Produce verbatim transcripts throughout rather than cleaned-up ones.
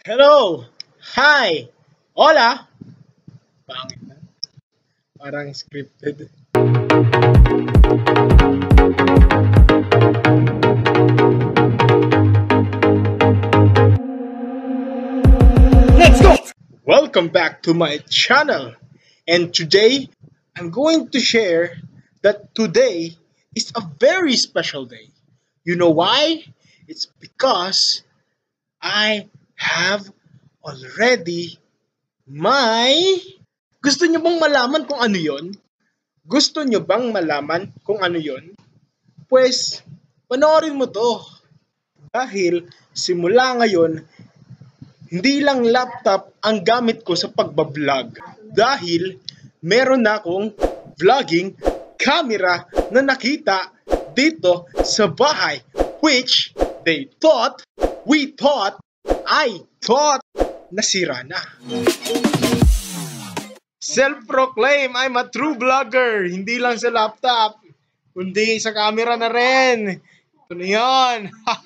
Hello! Hi! Hola! Pangit na. Parang scripted. Let's go! Welcome back to my channel. And today, I'm going to share that today is a very special day. You know why? It's because I have already my... Gusto nyo bang malaman kung ano yon? Gusto nyo bang malaman kung ano yon? Pues, panoorin mo to. Dahil simula ngayon, hindi lang laptop ang gamit ko sa pagbablog. Dahil meron na akong vlogging camera na nakita dito sa bahay. Which they thought, we thought, I thought, nasira na. Self-proclaim, I'm a true vlogger. Hindi lang sa laptop, kundi sa camera na rin. Ito na yun.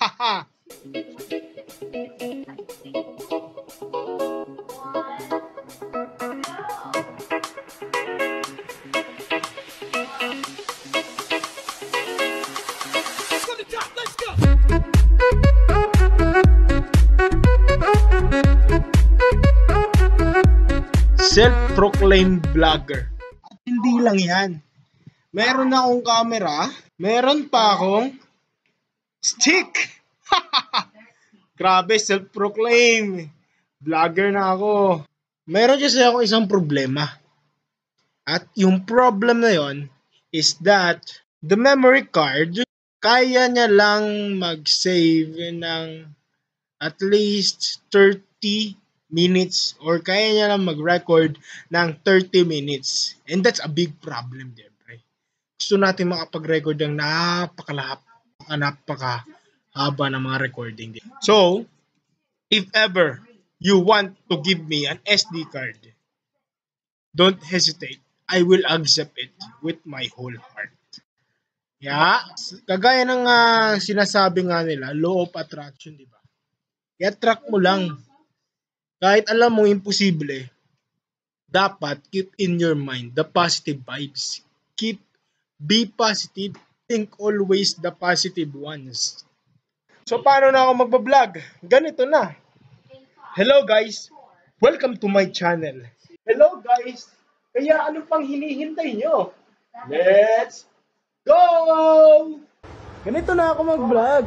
Self-proclaimed vlogger. At hindi lang yan. Meron na akong camera, meron pa akong stick. Grabe, self-proclaimed vlogger na ako. Meron kasi ako isang problema. At yung problem na yon is that the memory card, kaya niya lang mag-save ng at least thirty minutes or kaya niya lang mag-record ng thirty minutes. And that's a big problem, diba? Gusto natin makapag-record ng napakalahap, napakahaba ng mga recording. So, if ever you want to give me an S D card, don't hesitate. I will accept it with my whole heart. Yeah, kagaya ng uh, sinasabi nga nila, law of attraction, di ba? I-attract mo lang. Kahit alam mo imposible, dapat keep in your mind the positive vibes. Keep, be positive, think always the positive ones. So paano na ako magbablog? Ganito na. Hello guys, welcome to my channel. Hello guys, kaya ano pang hinihintay nyo? Let's go! Ganito na ako mag-vlog.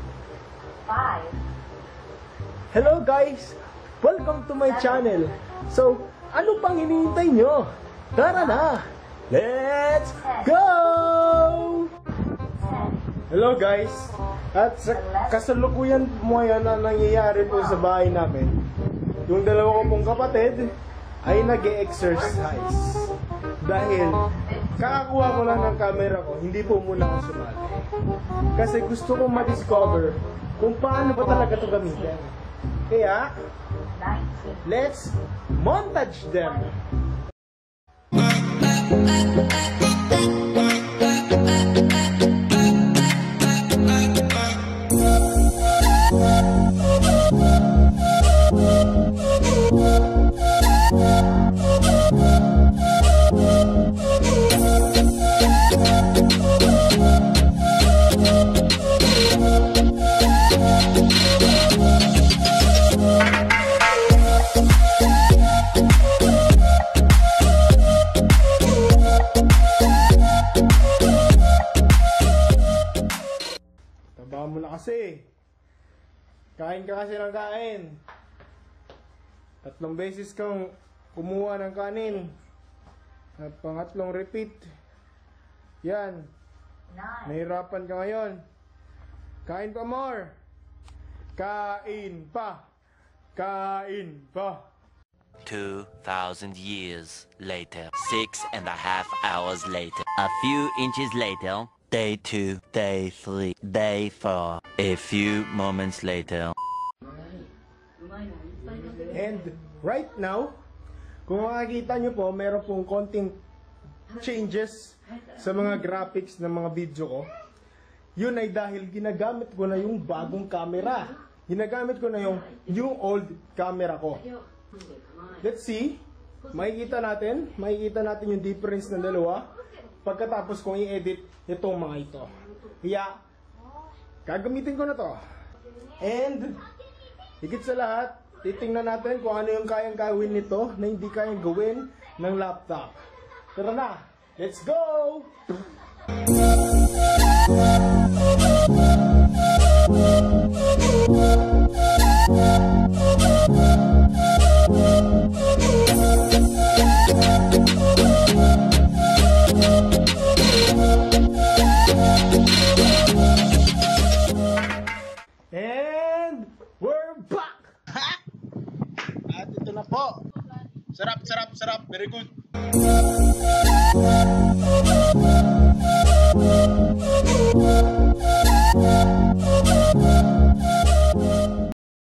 Hello guys, welcome to my channel. So, ano pang hinihintay nyo? Tara na! Let's go! Hello guys! At sa kasalukuyan mo yan na nangyayari po sa bahay namin, yung dalawa ko pong kapatid ay nag-e-exercise. Dahil kakakuha ko lang ng camera ko, hindi po muna ako sumali. Kasi gusto kong ma-discover kung paano ba talaga ito gamitin. Kaya, let's montage them. Taba mo na kasi. Kain ka kasi ng kain. Tatlong beses kang kumuha ng kanin. At pangatlong repeat. Yan. Nahirapan ka ngayon. Kain pa more. Kain pa. Kain pa. Two thousand years later. Six and a half hours later. A few inches later. Day two, day three, day four. A few moments later. And right now, kung makikita nyo po, meron pong konting changes sa mga graphics ng mga video ko. Yun ay dahil ginagamit ko na yung bagong camera. ginagamit ko na yung new old camera ko. Let's see. Makikita natin, makikita natin yung difference ng dalawa pagkatapos kong i-edit itong mga ito. Kaya, gagamitin ko na to. And, higit sa lahat, titingnan natin kung ano yung kayang gawin nito na hindi kayang gawin ng laptop. Tara na, let's go! And we're back! Ha? At ito na po. Sarap, sarap, sarap. Very good.